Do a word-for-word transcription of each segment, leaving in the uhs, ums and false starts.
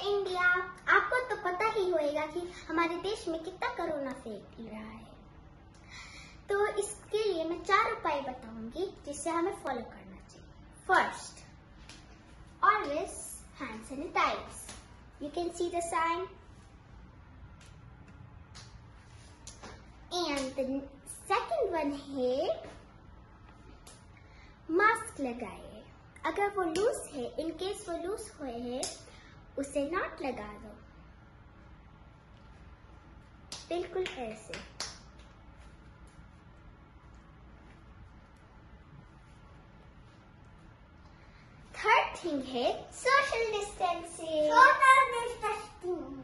India. आपको तो पता ही होगा कि हमारे देश में कितना कोरोना फैल रहा है, तो इसके लिए मैं चार उपाय बताऊंगी जिससे हमें फॉलो करना चाहिए। First, always hand sanitize. You can see the sign. And the second one है मास्क लगाइए। अगर वो लूज है, इन केस वो लूज हुए है, उसे नॉट लगा दो, बिल्कुल ऐसे। थर्ड थिंग है social distancing. Social distancing.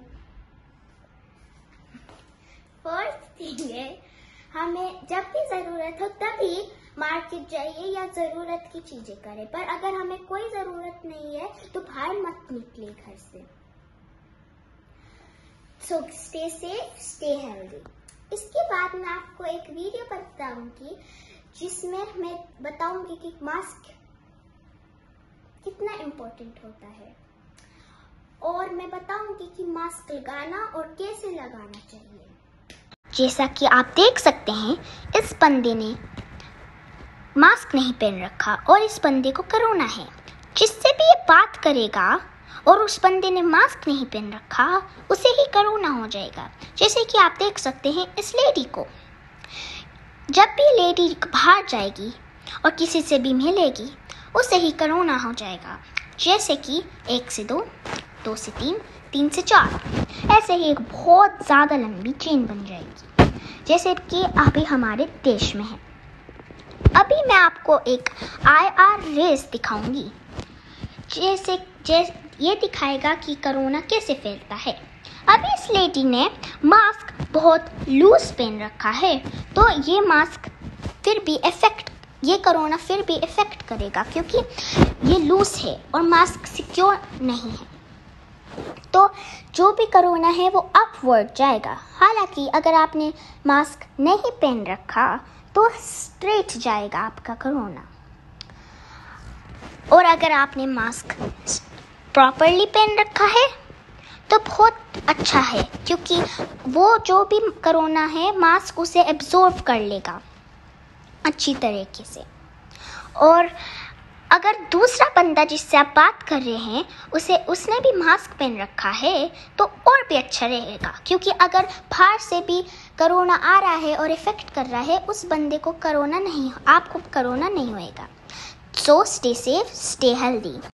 Fourth thing है हमें जब भी जरूरत हो तभी मार्केट जाइए या जरूरत की चीजें करें, पर अगर हमें कोई जरूरत नहीं है तो बाहर मत निकले घर से। So stay safe, stay healthy. इसके बाद मैं आपको एक वीडियो बताऊंगी जिसमें मैं बताऊंगी कि मास्क कितना इम्पोर्टेंट होता है, और मैं बताऊंगी कि मास्क लगाना और कैसे लगाना चाहिए। जैसा कि आप देख सकते हैं, इस बंदे ने मास्क नहीं पहन रखा और इस बंदे को कोरोना है। जिससे भी ये बात करेगा और उस बंदे ने मास्क नहीं पहन रखा, उसे ही कोरोना हो जाएगा। जैसे कि आप देख सकते हैं, इस लेडी को, जब भी लेडी बाहर जाएगी और किसी से भी मिलेगी, उसे ही कोरोना हो जाएगा। जैसे कि एक से दो, दो से तीन, तीन से चार, ऐसे ही एक बहुत ज़्यादा लंबी चेन बन जाएगी, जैसे कि अभी हमारे देश में है। अभी मैं आपको एक आई आर रेस दिखाऊंगी, जैसे जैसे ये दिखाएगा कि कोरोना कैसे फैलता है। अभी इस लेडी ने मास्क बहुत लूज पहन रखा है, तो ये मास्क फिर भी इफेक्ट ये कोरोना फिर भी इफेक्ट करेगा, क्योंकि ये लूज है और मास्क सिक्योर नहीं है। तो जो भी कोरोना है वो अपवर्ड जाएगा। हालांकि अगर आपने मास्क नहीं पहन रखा तो स्ट्रेट जाएगा आपका कोरोना। और अगर आपने मास्क प्रॉपरली पहन रखा है तो बहुत अच्छा है, क्योंकि वो जो भी कोरोना है मास्क उसे एब्जॉर्ब कर लेगा अच्छी तरीके से। और अगर दूसरा बंदा जिससे आप बात कर रहे हैं उसे उसने भी मास्क पहन रखा है तो और भी अच्छा रहेगा, क्योंकि अगर बाहर से भी कोरोना आ रहा है और इफेक्ट कर रहा है, उस बंदे को कोरोना नहीं आपको कोरोना नहीं होएगा। So stay safe, stay healthy.